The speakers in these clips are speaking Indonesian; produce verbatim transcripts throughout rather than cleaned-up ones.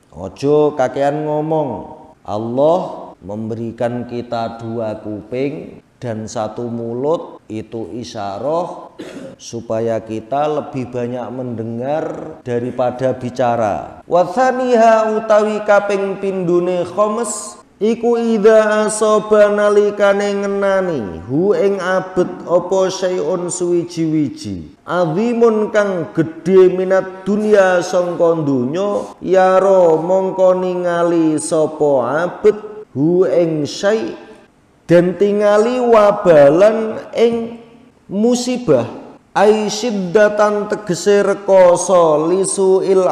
Ojo kakean ngomong. Allah memberikan kita dua kuping dan satu mulut, itu isyarah supaya kita lebih banyak mendengar daripada bicara. Wa tsaniha utawi kaping pindune khomes iku idza asaba nalikane ngenani hu ing abet apa syai'un suwiji-wiji azimun kang gedhe minat dunya sangka donya yaro mongko ningali sapa abet hu ing syai' dan tingali wabalan ing musibah ai syiddatan tegese rekoso lisu il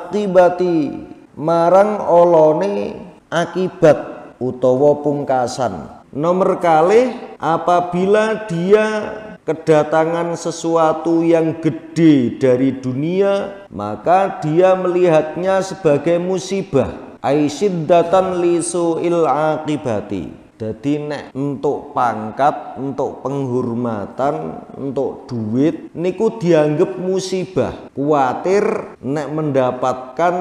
akibati marang olone akibat utawa pungkasan. Nomor kalih, apabila dia kedatangan sesuatu yang gede dari dunia, maka dia melihatnya sebagai musibah. Aisyidatan lisu'il akibati. Jadi nek untuk pangkat, untuk penghormatan, untuk duit niku dianggap musibah. Kuatir nek mendapatkan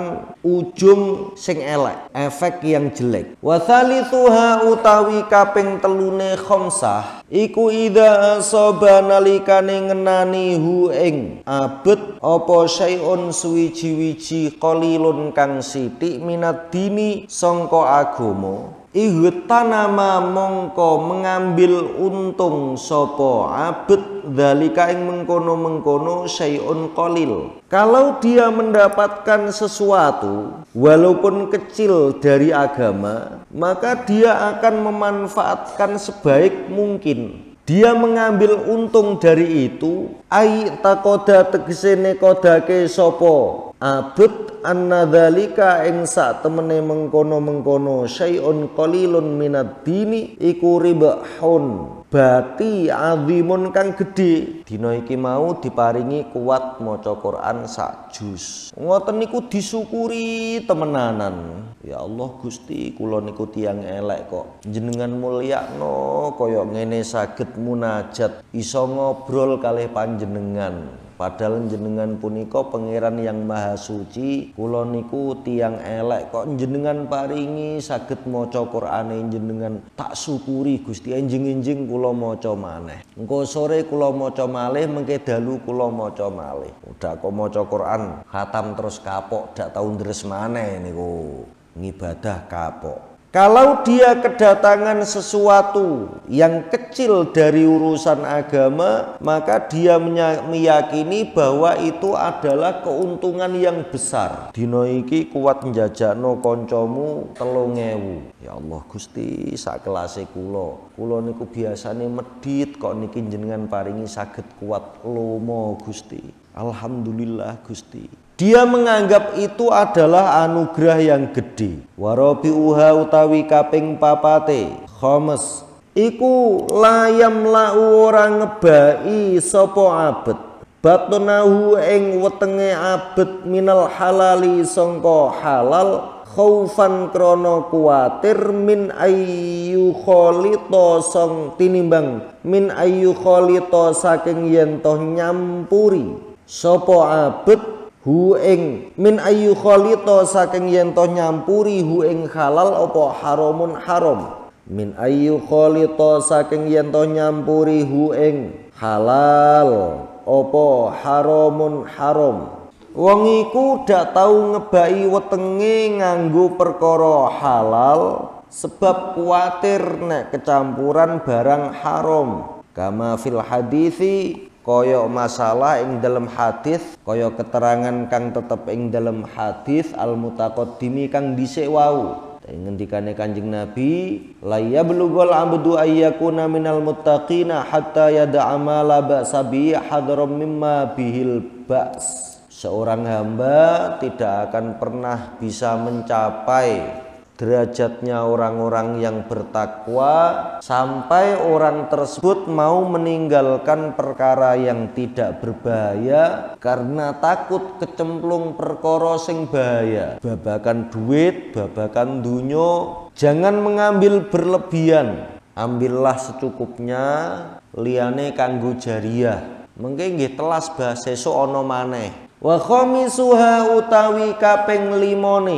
ujung sing elek, efek yang jelek. Wa tsalitsuha utawi kaping telune khamsah iku idza asaba nalikane ngenani hu ing abet apa syai'un suwiji-wiji qalilun kang sithik minad dini sangka agama. Ihtanama mongko mengambil untung sopo abet dzalika ing mengkono-mengkono syai'un qalil. Kalau dia mendapatkan sesuatu walaupun kecil dari agama, maka dia akan memanfaatkan sebaik mungkin. Dia mengambil untung dari itu ai takoda tegese nekodake sopo abet annadzalika ing sak temene mengkono-mengkono syai'un qalilun minad dini iku ribahun bati azimun kang gedhe. Dina iki mau diparingi kuat maca Quran sak juz. Ngoten niku disyukuri temenanan. Ya Allah Gusti, kula niku tiyang elek kok. Jenengan mulyakno kaya ngene saged munajat iso ngobrol kalih panjenengan. Padahal jenengan punika pangeran yang maha suci, kula niku tiyang elek kok jenengan paringi saged maca Qur'ane jenengan, tak syukuri Gusti. Enjing-enjing kula maca maneh. Engko sore kula maca malih, mengke dalu kula maca malih. Udah kok maca Qur'an khatam terus kapok, dak tau ndres maneh niku. Ngibadah kapok. Kalau dia kedatangan sesuatu yang kecil dari urusan agama, maka dia meyakini bahwa itu adalah keuntungan yang besar. Dino iki kuat njajakno koncomu telung ewu. Ya Allah Gusti, sak kelase kula. Kula niku biasane medhit kok niki jenengan paringi saged kuat lomo Gusti. Alhamdulillah Gusti. Dia menganggap itu adalah anugerah yang gede. Warabi uha utawi kaping papate khomes iku layam lau orang ngebai sopo abet batnahu ing wetenge abet minal halali sangka halal khaufan krono kuatir min ayyu kholito song tinimbang min ayyu kholito saking yen toh nyampuri sopo abet hu ing min ayu kholito saking yen to nyampuri hu ing halal apa haramun haram min ayu kholito saking yen to nyampuri hu ing halal apa haramun haram. Wong iku dak tau ngebai wetenge nganggo perkara halal sebab kuatir nek kecampuran barang haram. Kama fil hadisi koyo masalah ing dalam hadis, koyo keterangan kang tetep ing dalam hadis al mutaqaddimi kang dhisik wau. Ngendikane Kanjeng Nabi, la yablughul abdu ayyakuna minal muttaqina hatta yada'a ma la ba'sa bi hadram mimma bihil ba's. Seorang hamba tidak akan pernah bisa mencapai derajatnya orang-orang yang bertakwa sampai orang tersebut mau meninggalkan perkara yang tidak berbahaya karena takut kecemplung perkara sing bahaya. Babakan duit, babakan dunyo, jangan mengambil berlebihan. Ambillah secukupnya, liyane kanggo jariyah. Mengke nggih telas bah sesuk ana maneh. Wa khamisuha utawi kaping limone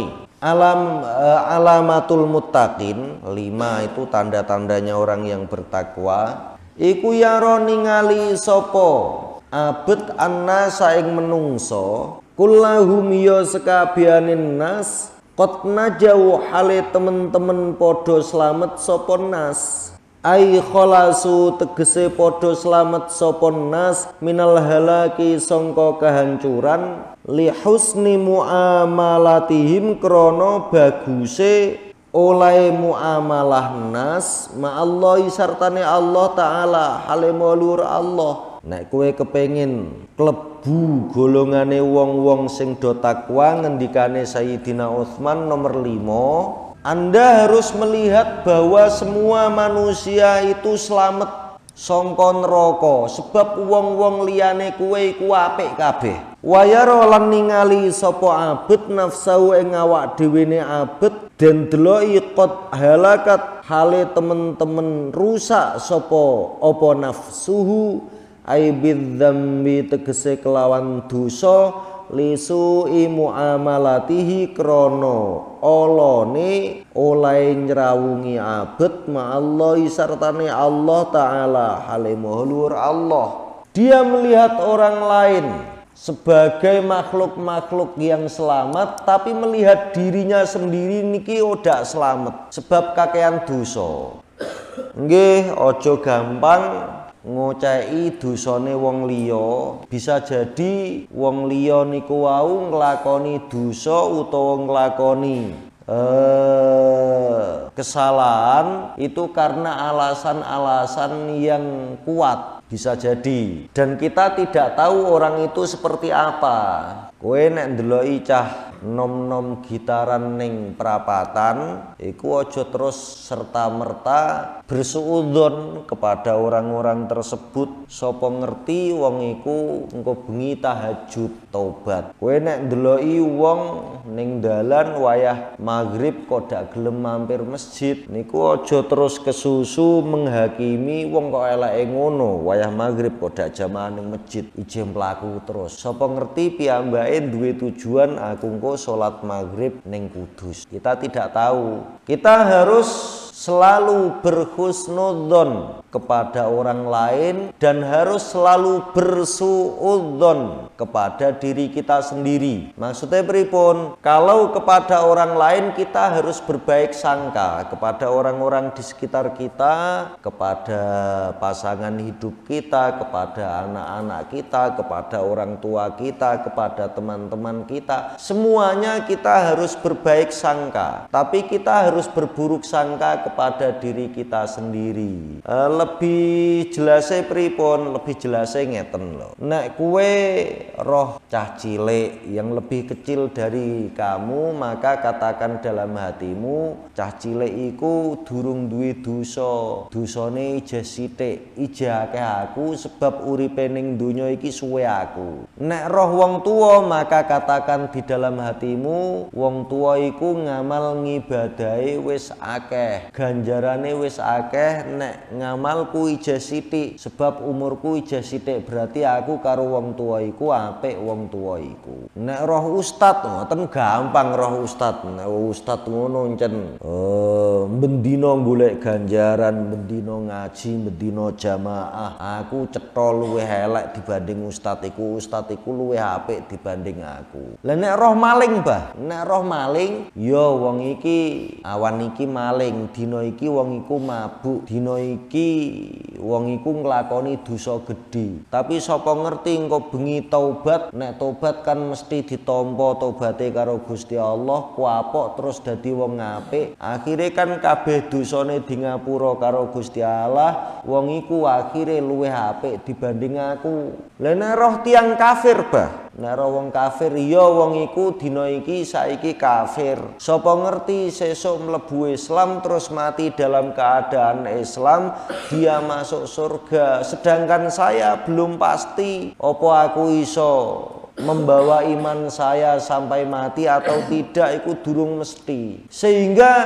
Alam uh, alamatul muttaqin, lima itu tanda-tandanya orang yang bertakwa. Iku yaro ningali sopo abet annas saing menungso kullahum ya sekabianin nas qad najau hale temen-temen podo slamet sopo nas. Ai kholasu tegese podo slamet sopon nas minal halaki songko kehancuran li husni muamalatihim krono baguse oleh muamalah nas ma'allahi sartane Allah Ta'ala halimulur Allah. Nek kowe kepengin klebu golongane wong-wong sing do takwa ngendikane Sayyidina Utsman nomor lima, Anda harus melihat bahwa semua manusia itu selamat songko neraka sebab wong-wong liyane kuwe iku apik kabeh. Wayaro lan ningali sapa abet nafsu ing awak dhewene abet den deloki qad halakat hale temen-temen rusak sapa apa nafsuhu ai bidzambi tegese kelawan dosa lisu muamalatihi krono olone oleh nyrawungi abet ma'allahi sartane Allah Ta'ala halimulur Allah. Dia melihat orang lain sebagai makhluk-makhluk yang selamat, tapi melihat dirinya sendiri niki odak selamat sebab kakean dosa. Nggih, ojo gampang ngocei dosane wong liya. Bisa jadi wong liya niku wau nglakoni dosa utawa nglakoni eh, kesalahan itu karena alasan-alasan yang kuat. Bisa jadi, dan kita tidak tahu orang itu seperti apa. Kowe nek ndeloki cah nom-nom gitaran ning perapatan iku aja terus serta-merta bersuudzon kepada orang-orang tersebut. Sapa ngerti wong iku engko bengi tahajud tobat. Kowe nek ndeloki wong ning dalan wayah maghrib kok dak gelem mampir masjid niku aja terus kesusu menghakimi wong kok eleke ngono wayah maghrib kok dak jamaah ning masjid ijem mlaku terus. Sapa ngerti piyambake duwe tujuan aku engko salat maghrib ning Kudus. Kita tidak tahu. Kita harus selalu berhusnudzon kepada orang lain dan harus selalu bersuudzon kepada diri kita sendiri. Maksudnya pripun? Kalau kepada orang lain kita harus berbaik sangka kepada orang-orang di sekitar kita, kepada pasangan hidup kita, kepada anak-anak kita, kepada orang tua kita, kepada teman-teman kita. Semuanya kita harus berbaik sangka, tapi kita harus berburuk sangka kepada diri kita sendiri. E, lebih jelasnya pripun, lebih jelasnya ngeten loh. Nek kue roh cah cilik yang lebih kecil dari kamu, maka katakan dalam hatimu, cah cilik iku durung duwe dosa. Dosane ijeh sithik, ijeh akeh aku sebab uripe ning donya iki suwe aku. Nek roh wong tua, maka katakan di dalam hatimu, wong tua iku ngamal ngibadahi wis akeh, ganjarane wis akeh. Nek ngamalku ijeh sithik sebab umurku ijeh sithik, berarti aku karo wong tua iku apik wong tua iku. Nek roh ustad ngoten gampang roh ustad. Nek ustad ngono encen oh, bendina golek ganjaran, bendina ngaji, bendina jamaah. Aku cetha luwih elek dibanding ustad iku, ustad iku luwih apik dibanding aku. Lah nek roh maling, Bah, nek roh maling, ya wong iki awan iki maling, dina iki wong iku mabuk, dina iki wong iku nglakoni dosa gedhe. Tapi sapa ngerti engko bengi taubat, nek taubat kan mesti ditampa taubate karo Gusti Allah, kuapok terus dadi wong apik. Akhire kan kabeh dosane di ngapura karo Gusti Allah, wong iku akhire luwih apik dibanding aku. Lah nek roh tiang kafir, Bah, nek roh wong kafir, ya wong iku dina iki saiki kafir. Sapa ngerti sesuk mlebu Islam terus mati dalam keadaan Islam, dia masuk surga. Sedangkan saya belum pasti opo aku iso membawa iman saya sampai mati atau tidak, iku durung mesti. Sehingga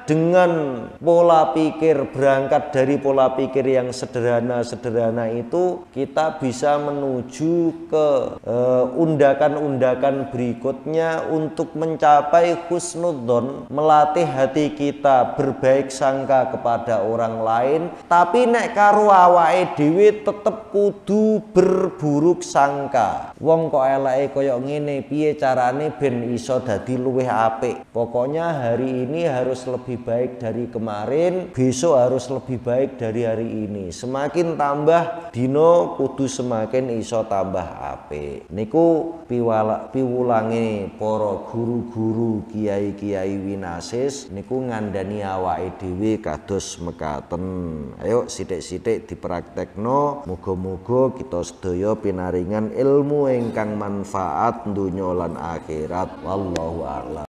dengan pola pikir, berangkat dari pola pikir yang sederhana-sederhana itu, kita bisa menuju ke undakan-undakan berikutnya untuk mencapai husnudzon, melatih hati kita berbaik sangka kepada orang lain. Tapi nek karo awake dhewe tetep kudu berburuk sangka. Wong kok eleke koyo ngene, piye carane ben iso dadi luwih apik. Pokoknya hari ini harus lebih baik dari kemarin, besok harus lebih baik dari hari ini. Semakin tambah dino kudu semakin iso tambah apik. Niku piwala piwulange para guru-guru, kiai-kiai winasis niku ngandani awake dhewe kados mekaten. Ayo sithik-sithik dipraktekno, muga-muga kita sedaya pinaringan ilmu ingkang manfaat donya lan akhirat. Wallahu a'lam.